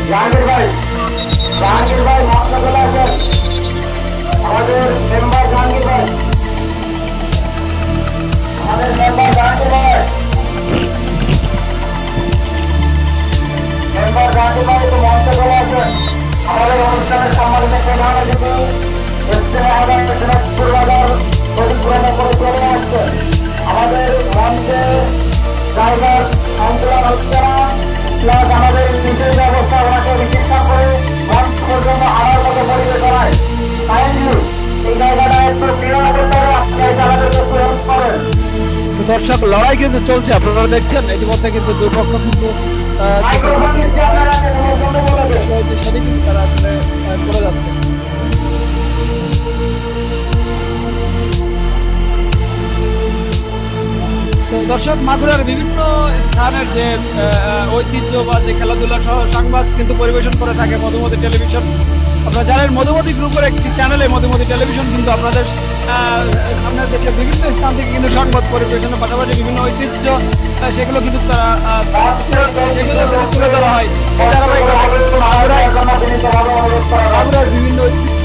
জাহাঙ্গীর ভাই মহাত্মা চলে আসেন। আমাদের মেম্বার জাহাঙ্গীর ভাই তো মঞ্চে চলে আসেন। আমাদের অনুষ্ঠানের সম্মানিত প্রধান অতিথি পরিপূর্ণ করে চলে আসছে। আমাদের মঞ্চে জায়গার আন্দোলন হচ্ছে না, প্লাস আমাদের নিজের ব্যবস্থা ওনাকে চিকিৎসা করে মঞ্চ পর্যন্ত আনার মতো পরিবেশ করায়। এই জায়গাটা একটু ক্লিয়ার করতে হবে, আপনি আমাদেরকে প্রয়োগ করেন। দর্শক, লড়াই কিন্তু চলছে, আপনারা দেখছেন ইতিমধ্যে কিন্তু দুই পক্ষ কিন্তু সেটি কিন্তু তারা আসলে করে যাচ্ছে। দর্শক, মাগুরার বিভিন্ন স্থানের যে ঐতিহ্য বা যে খেলাধুলা সহ সংবাদ কিন্তু পরিবেশন করে থাকে মধুমতি টেলিভিশন। আপনারা জানেন মধুমতি গ্রুপের একটি চ্যানেলে মধুমতি টেলিভিশন কিন্তু আপনাদের সামনে দেশের বিভিন্ন স্থান থেকে কিন্তু সংবাদ পরিবেশনের পাশাপাশি বিভিন্ন ঐতিহ্য সেগুলো কিন্তু সেগুলো তুলে ধরা হয়। মাগুরার বিভিন্ন ঐতিহ্য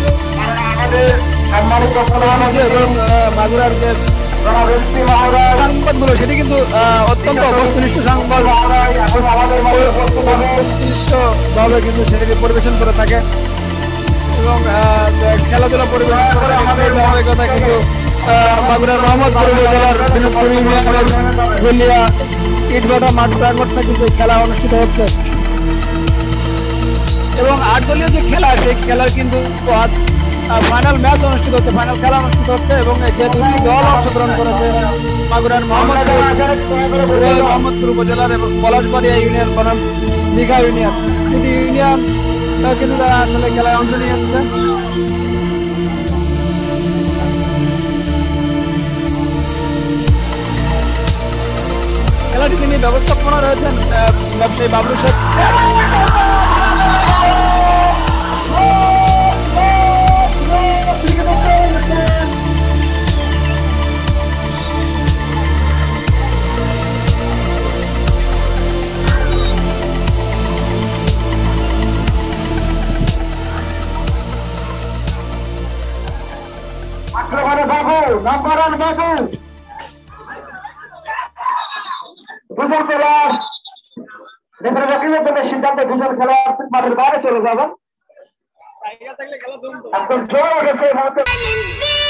এবং মাগুরার যে সংবাদগুলো সেটি কিন্তু অত্যন্ত বস্তুনিষ্ঠ সংবাদ ভাবে কিন্তু সেটাকে পরিবেশন করে থাকে এবং খেলাধুলা পরিবেশন করে আমাদের ধারাবাহিকতা কিন্তু মাগুরার মোহাম্মদপুর উপজেলার দিনাজপুর ইউনিয়নের গলিয়া ইটভাটা মাঠ প্রাঙ্গণে কিন্তু খেলা অনুষ্ঠিত হচ্ছে এবং 8 দলীয় যে খেলা সেই খেলার কিন্তু আজ ফাইনাল ম্যাচ অনুষ্ঠিত হচ্ছে, ফাইনাল খেলা অনুষ্ঠিত হচ্ছে এবং যে দুটি দল অংশগ্রহণ করেছে মাগুরার মোহাম্মদপুর উপজেলার এবং পলাশবাড়িয়া ইউনিয়ন বনাম দীঘা ইউনিয়ন, দুটি ইউনিয়ন কিন্তু তারা আসলে খেলায় অংশ নিয়েছে। খেলাটি তিনি ব্যবস্থাপনা রয়েছেন ব্যবসায়ী বাবলু শেখ। সিদ্ধান্ত দুজন খেলোয়াড় মাঠের বাইরে চলে যাবেন। এখন জোর উঠেছে।